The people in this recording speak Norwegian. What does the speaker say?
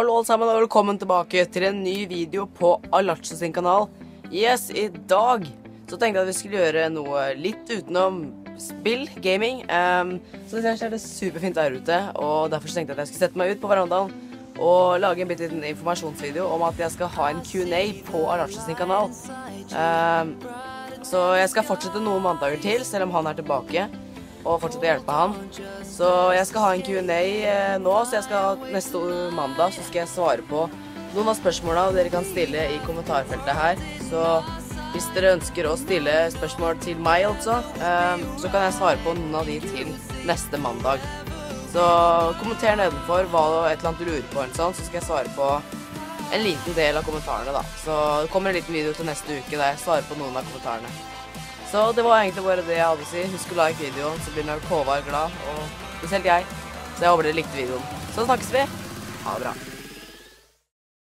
Hallo alle sammen og velkommen tilbake til en ny video på Alarche sin kanal. Yes, i dag så tenkte jeg at vi skulle gjøre noe litt utenom spill, gaming. Så det er det superfint der ute, og derfor så tenkte jeg at jeg skulle sette meg ut på verandaen og lage en bitte liten informasjonsvideo om at jeg skal ha en Q&A på Alarche sin kanal. Så jeg skal fortsette noen mandager til, selv om han er tilbake, og fortsette å hjelpe han. Så jeg skal ha en Q&A nå, så jeg skal neste mandag så skal jeg svare på noen av spørsmålene dere kan stille i kommentarfeltet her. Så hvis dere ønsker å stille spørsmål til meg altså, så kan jeg svare på noen av de til neste mandag. Så kommenter nedenfor hva et eller annet du lurer på, så skal jeg svare på en liten del av kommentarene da. Så det kommer en liten video til neste uke der jeg svarer på noen av kommentarene. Så det var egentlig bare det jeg hadde å si. Husk å like videoen, så blir nok Håvard glad, og spesielt jeg. Så jeg håper dere likte videoen. Så snakkes vi. Ha det bra.